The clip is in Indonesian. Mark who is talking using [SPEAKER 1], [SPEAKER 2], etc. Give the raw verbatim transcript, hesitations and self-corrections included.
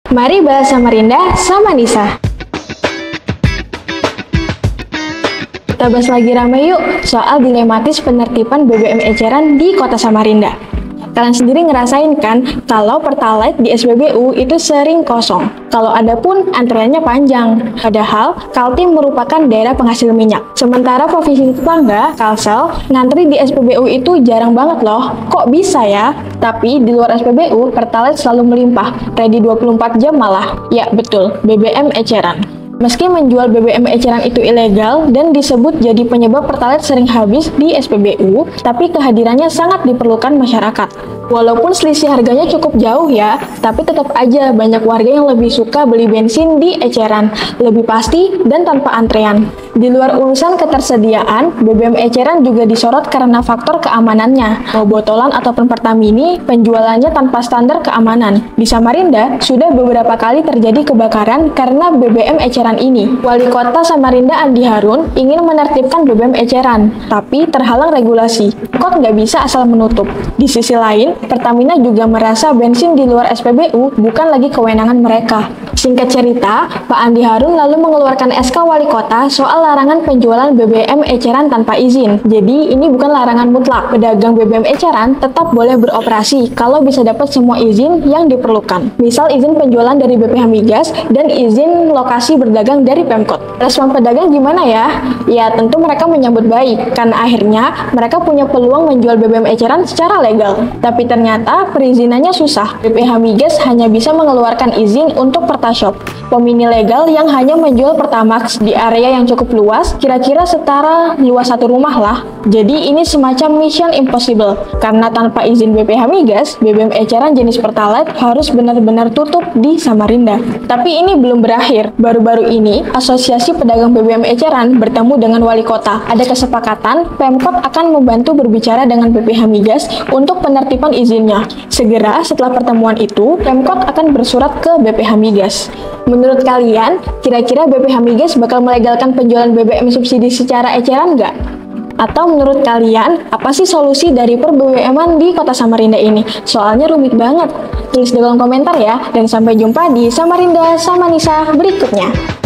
[SPEAKER 1] Mari bahas Samarinda sama Nisa. Kita bahas lagi rame yuk soal dilematis penertiban B B M eceran di kota Samarinda. Kalian sendiri ngerasain kan kalau Pertalite di S P B U itu sering kosong. Kalau ada pun antreannya panjang. Padahal Kaltim merupakan daerah penghasil minyak. Sementara provinsi tetangga, Kalsel, ngantri di S P B U itu jarang banget loh. Kok bisa ya? Tapi di luar S P B U, Pertalite selalu melimpah. Ready dua puluh empat jam malah. Ya betul, B B M eceran. Meski menjual B B M eceran itu ilegal dan disebut jadi penyebab Pertalite sering habis di S P B U, tapi kehadirannya sangat diperlukan masyarakat. Walaupun selisih harganya cukup jauh ya, tapi tetap aja banyak warga yang lebih suka beli bensin di eceran, lebih pasti dan tanpa antrean. Di luar urusan ketersediaan, B B M eceran juga disorot karena faktor keamanannya. Mau botolan ataupun Pertamini, penjualannya tanpa standar keamanan. Di Samarinda, sudah beberapa kali terjadi kebakaran karena B B M eceran ini. Wali Kota Samarinda Andi Harun ingin menertibkan B B M eceran, tapi terhalang regulasi. Kok nggak bisa asal menutup? Di sisi lain, Pertamina juga merasa bensin di luar S P B U bukan lagi kewenangan mereka. Singkat cerita, Pak Andi Harun lalu mengeluarkan S K Wali Kota soal larangan penjualan B B M eceran tanpa izin. Jadi, ini bukan larangan mutlak. Pedagang B B M eceran tetap boleh beroperasi kalau bisa dapat semua izin yang diperlukan. Misal izin penjualan dari B P H Migas dan izin lokasi berdagang dari Pemkot. Respon pedagang gimana ya? Ya, tentu mereka menyambut baik, karena akhirnya mereka punya peluang menjual B B M eceran secara legal. Tapi ternyata perizinannya susah. B P H Migas hanya bisa mengeluarkan izin untuk Pertashop, pemini legal yang hanya menjual Pertamax di area yang cukup luas, kira-kira setara luas satu rumah lah. Jadi ini semacam mission impossible, karena tanpa izin B P H Migas, B B M eceran jenis Pertalite harus benar-benar tutup di Samarinda. Tapi ini belum berakhir. Baru-baru ini, Asosiasi Pedagang B B M eceran bertemu dengan Wali Kota. Ada kesepakatan, Pemkot akan membantu berbicara dengan B P H Migas untuk penertiban izinnya. Segera setelah pertemuan itu, Pemkot akan bersurat ke B P H Migas. Menurut kalian, kira-kira B P H Migas bakal melegalkan penjualan B B M subsidi secara eceran nggak? Atau menurut kalian, apa sih solusi dari per B B M-an di kota Samarinda ini? Soalnya rumit banget. Tulis di kolom komentar ya, dan sampai jumpa di Samarinda sama Nisa berikutnya.